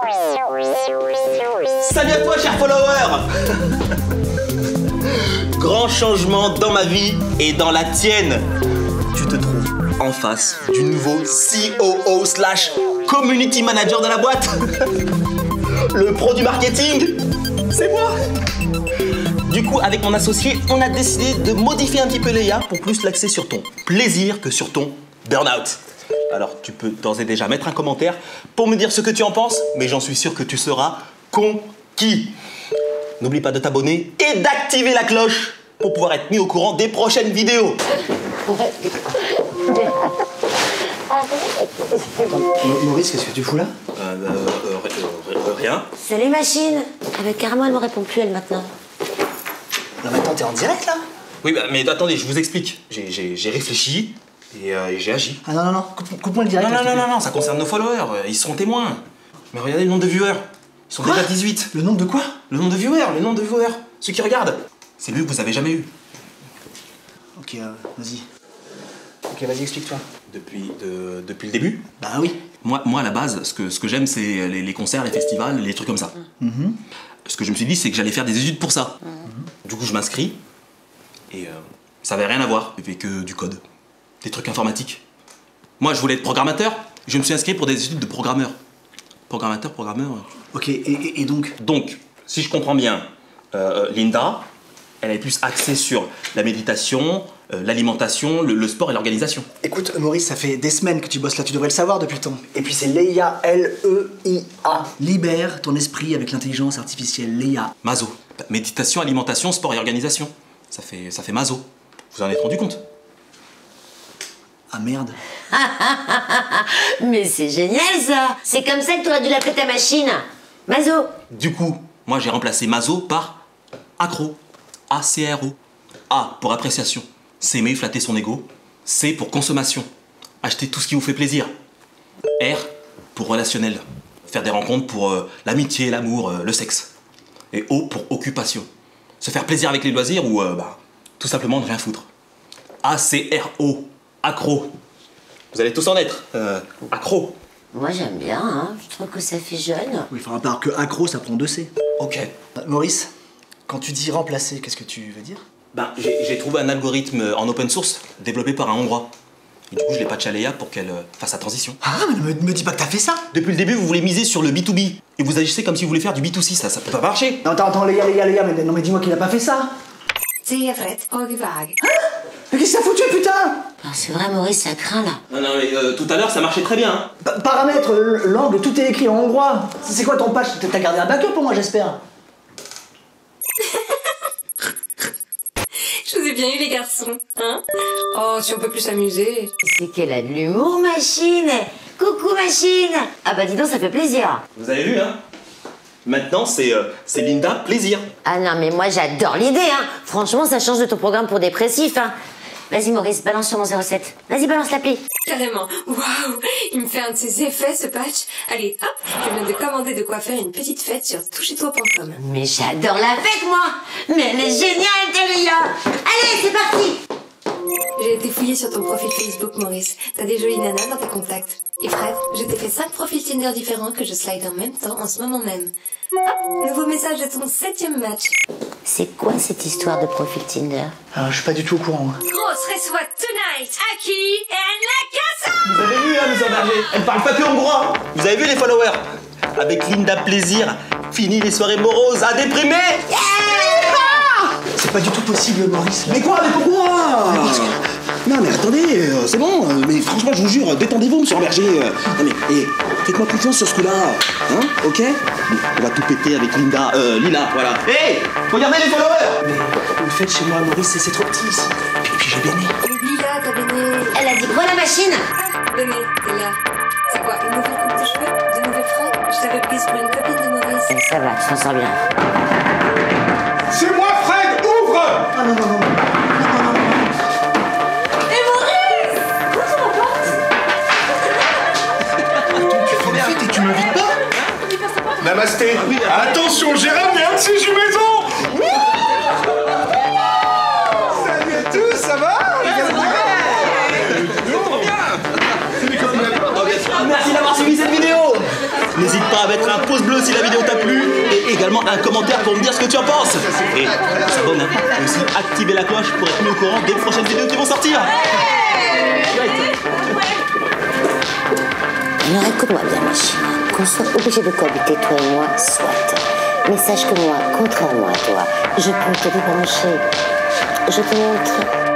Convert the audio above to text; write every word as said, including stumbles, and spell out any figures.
Salut à toi, cher follower. Grand changement dans ma vie et dans la tienne. Tu te trouves en face du nouveau C O O slash community manager de la boîte. Le pro du marketing, c'est moi. Du coup, avec mon associé, on a décidé de modifier un petit peu l'E I A pour plus l'axer sur ton plaisir que sur ton burn-out. Alors, tu peux d'ores et déjà mettre un commentaire pour me dire ce que tu en penses, mais j'en suis sûr que tu seras conquis. N'oublie pas de t'abonner et d'activer la cloche pour pouvoir être mis au courant des prochaines vidéos. Maurice, qu'est-ce que tu fous là? Euh, euh, euh, euh, rien. C'est les machines. Avec carrément, elle me répond plus, elle, maintenant. Non mais attends, t'es en direct là? Oui, bah, mais attendez, je vous explique. J'ai réfléchi et, euh, et j'ai agi. Ah non, non, non, coupe- coupe-moi le direct. Non, là, non, s'il non, te non, non, ça concerne nos followers. Ils seront témoins. Mais regardez le nombre de viewers. Ils sont Quoi? déjà dix-huit. plaît. Le nombre de quoi? Le nombre de viewers, le nombre de viewers. Ceux qui regardent. C'est lui que vous avez jamais eu. Ok, euh, vas-y. Ok, vas-y, explique-toi. Depuis, de- depuis le début. Bah oui. Moi, moi, à la base, ce que, ce que j'aime, c'est les, les concerts, les festivals, les trucs comme ça. Mm-hmm. Ce que je me suis dit, c'est que j'allais faire des études pour ça. Du coup, je m'inscris. Et euh, ça avait rien à voir avec que du code. Des trucs informatiques. Moi, je voulais être programmateur. Je me suis inscrit pour des études de programmeur. Programmateur, programmeur. Ok, et, et- et donc? Donc, si je comprends bien, euh, Linda, elle est plus axée sur la méditation, euh, l'alimentation, le, le sport et l'organisation. Écoute, Maurice, ça fait des semaines que tu bosses là, tu devrais le savoir depuis le temps. Et puis c'est l'E I A, L E I A. Libère ton esprit avec l'intelligence artificielle, l'E I A. Mazo. Méditation, alimentation, sport et organisation. Ça fait, ça fait Mazo. Vous en êtes rendu compte? Ah merde. Mais c'est génial, ça. C'est comme ça que tu aurais dû l'appeler ta machine. Mazo. Du coup, moi j'ai remplacé Mazo par accro. A C R O. A pour appréciation. S'aimer, flatter son ego. C pour consommation. Acheter tout ce qui vous fait plaisir. R pour relationnel. Faire des rencontres pour euh, l'amitié, l'amour, euh, le sexe. Et O pour occupation. Se faire plaisir avec les loisirs ou euh, bah, tout simplement ne rien foutre. A C R O. Accro. Vous allez tous en être. Euh, accro. Moi, j'aime bien, hein. Je trouve que ça fait jeune. Oui, enfin, à part que accro, ça prend deux C. Ok. Euh, Maurice, quand tu dis remplacer, qu'est-ce que tu veux dire? Ben, j'ai j'ai trouvé un algorithme en open source développé par un Hongrois. Et du coup, je l'ai patché à l'E I A pour qu'elle euh, fasse sa transition. Ah, mais ne me, me dis pas que t'as fait ça! Depuis le début, vous voulez miser sur le B deux B. Et vous agissez comme si vous voulez faire du B deux C. Ça, ça peut pas marcher. Non, attends, attends, Léa, Léa, Léa, mais non, mais dis-moi qu'il a pas fait ça! Trevligt och vag. Mais qu'est-ce que ça a foutu, putain? Ah, c'est vrai, Maurice, ça craint, là. Non, non, mais euh, tout à l'heure, ça marchait très bien. Hein. Pa- Paramètres, l- l'angle, tout est écrit en hongrois. C'est quoi ton page? T'as gardé un backup pour moi, j'espère. Je vous ai bien eu les garçons, hein? Oh, si on peut plus s'amuser. C'est qu'elle a de l'humour, machine. Coucou, machine. Ah bah dis donc, ça fait plaisir. Vous avez vu, hein? Maintenant, c'est euh, c'est Linda Plaisir. Ah non, mais moi, j'adore l'idée, hein. Franchement, ça change de ton programme pour dépressif, hein. Vas-y, Maurice, balance sur mon zéro sept. Vas-y, balance l'appli. Carrément. Waouh! Il me fait un de ses effets, ce patch. Allez, hop, je viens de commander de quoi faire une petite fête sur touchez toi point com. Mais j'adore la fête, moi. Mais elle est géniale, Delia. Allez, c'est parti. J'ai été fouillée sur ton profil Facebook, Maurice. T'as des jolies nanas dans tes contacts. Et Fred, je t'ai fait cinq profils Tinder différents que je slide en même temps en ce moment même. Hop, nouveau message de ton septième match. C'est quoi cette histoire de profil Tinder? Alors, je suis pas du tout au courant. hein. Grosse reçoit tonight, Aki and la casa! Vous avez vu, hein, Mister Berger? Elle parle pas que hongrois. Hein. Vous avez vu les followers? Avec Linda Plaisir, fini les soirées moroses à déprimer. C'est pas du tout possible, Maurice. Mais quoi, mais pourquoi? Non mais attendez, euh, c'est bon, euh, mais franchement je vous jure, détendez-vous monsieur Berger. Euh, non mais, eh, faites-moi confiance sur ce coup-là, hein, ok? On va tout péter avec Linda, euh, Lila, voilà. Hé, hey, regardez les followers. Mais vous le faites chez moi, Maurice, c'est- c'est trop petit ici. Et puis j'ai béné. Oublie là, t'as Béné. Elle a dit quoi, la machine? Ah, Béné, t'es là. C'est quoi, une nouvelle coupe de cheveux? De nouvelles fringues? Je t'avais prise pour une copine de Maurice. Eh, ça va, tu t'en sors bien. C'est moi, Fred, ouvre! Ah non, non, non. Tu m'invites pas? Namasté. Attention, j'ai ramené un de ces jumeaux. Salut à tous, ça va? Merci d'avoir suivi cette vidéo. Les N'hésite pas à mettre un pouce bleu si la vidéo t'a plu et également un commentaire pour me dire ce que tu en penses. Et s'abonne, hein. Et aussi activer la cloche pour être mis au courant des prochaines vidéos qui vont sortir. Alors écoute-moi bien, ma chérie. Qu'on soit obligé de cohabiter, toi et moi, soit. Mais sache que moi, contrairement à toi, je peux te débrancher. Je te montre.